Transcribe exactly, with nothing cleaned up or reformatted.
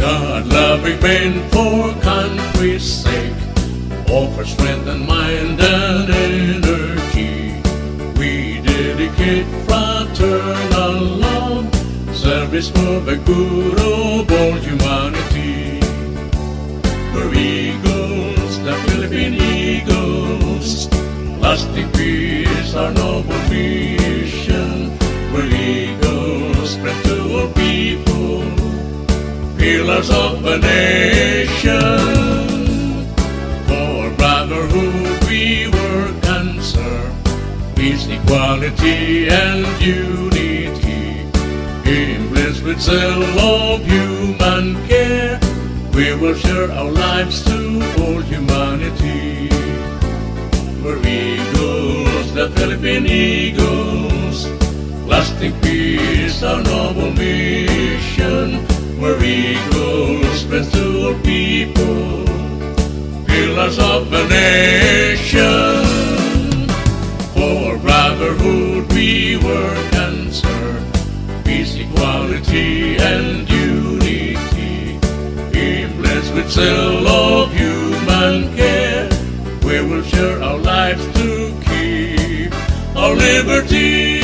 God-loving men for country's sake, all for strength and mind and energy. We dedicate fraternal love, service for the good of all humanity. We're eagles, the Philippine eagles, lasting peace, our noble mission. We're eagles, spread to all people, pillars of a nation. For brotherhood we work and serve, peace, equality, and unity. In bliss with zeal of human care, we will share our lives to all humanity. We're eagles, the Philippine eagles, lasting peace, our noble mission. We're eagles, spread to all people, pillars of the nation. For brotherhood we work and serve, peace, equality, and unity. In bliss with zeal of human care, we will share our lives to keep our liberty.